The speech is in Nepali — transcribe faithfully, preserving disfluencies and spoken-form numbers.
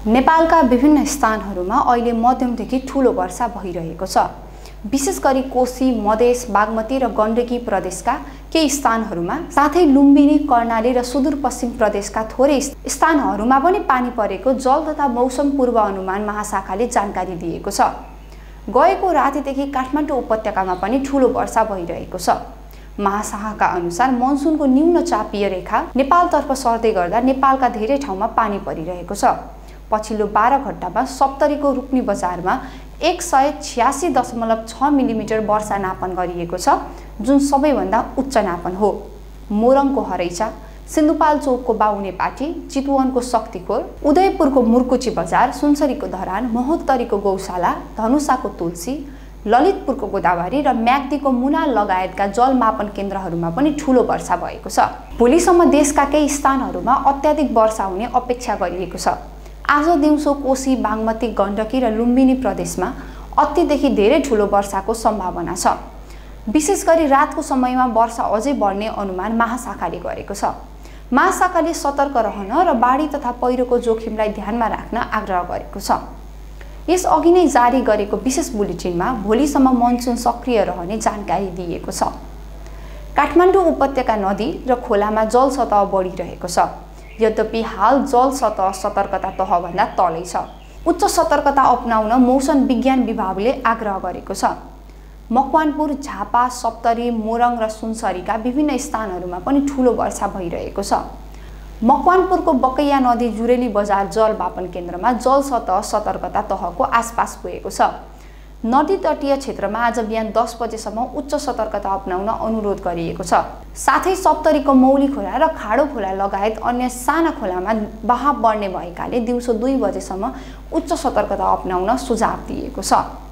नेपालका विभिन्न स्थानहरूमा अहिले मध्यमदेखि ठूलो वर्षा भइरहेको छ। विशेष गरी कोशी, मधेस, बागमती र गण्डकी प्रदेशका केही स्थानहरूमा, साथै लुम्बिनी, कर्णाली र सुदूरपश्चिम प्रदेशका थोरै स्थानहरूमा पनि पानी परेको जल तथा मौसम पूर्वानुमान महाशाखाले जानकारी दिएको छ। गएको रातिदेखि काठमाडौँ उपत्यकामा पनि ठूलो वर्षा भइरहेको छ। महाशाखाका अनुसार मनसुनको न्यून चापीय रेखा नेपालतर्फ सर्दै गर्दा नेपालका धेरै ठाउँमा पानी परिरहेको छ। पछिल्लो बाह्र घण्टामा सप्तरीको रुक्मी बजारमा एक सय छ्यासी दशमलव छ मिलिमिटर वर्षा नापन गरिएको छ, जुन सबैभन्दा उच्च नापन हो। मोरङको हरैचा, सिन्धुपाल्चोकको बाहुनेपाटी, चितवनको शक्तिखोर, उदयपुरको मुर्कुची बजार, सुनसरीको धरान, महोत्तरीको गौशाला, धनुषाको तुलसी, ललितपुरको गोदावरी र म्याग्दीको मुना लगायतका जल मापन केन्द्रहरूमा पनि ठूलो वर्षा भएको छ। भोलिसम्म देशका केही स्थानहरूमा अत्याधिक वर्षा हुने अपेक्षा गरिएको छ। आज दिउँसो कोशी, बागमती, गण्डकी र लुम्बिनी प्रदेशमा अतिदेखि धेरै ठूलो वर्षाको सम्भावना छ। विशेष गरी रातको समयमा वर्षा अझै बढ्ने अनुमान महाशाखाले गरेको छ। महाशाखाले सतर्क रहन र बाढी तथा पहिरोको जोखिमलाई ध्यानमा राख्न आग्रह गरेको छ। यसअघि नै जारी गरेको विशेष बुलेटिनमा भोलिसम्म मनसुन सक्रिय रहने जानकारी दिएको छ। काठमाडौँ उपत्यका नदी र खोलामा जल सतह बढिरहेको छ। यद्यपि हाल जल सतह सतर्कता तहभन्दा तलै छ। उच्च सतर्कता अपनाउन मौसम विज्ञान विभागले आग्रह गरेको छ। मकवानपुर, झापा, सप्तरी, मोरङ र सुनसरीका विभिन्न स्थानहरूमा पनि ठूलो वर्षा भइरहेको छ। मकवानपुरको बकैया नदी जुरेली बजार जल मापन केन्द्रमा जल सतह सतर्कता तहको आसपास पुगेको छ। नदी तटीय क्षेत्रमा आज बिहान दस बजेसम्म उच्च सतर्कता अपनाउन अनुरोध गरिएको छ। साथै सप्तरीको मौली खोला र खाडो खोला लगायत अन्य साना खोलामा बहाव बढ्ने भएकाले दिउँसो दुई बजेसम्म उच्च सतर्कता अपनाउन सुझाव दिएको छ।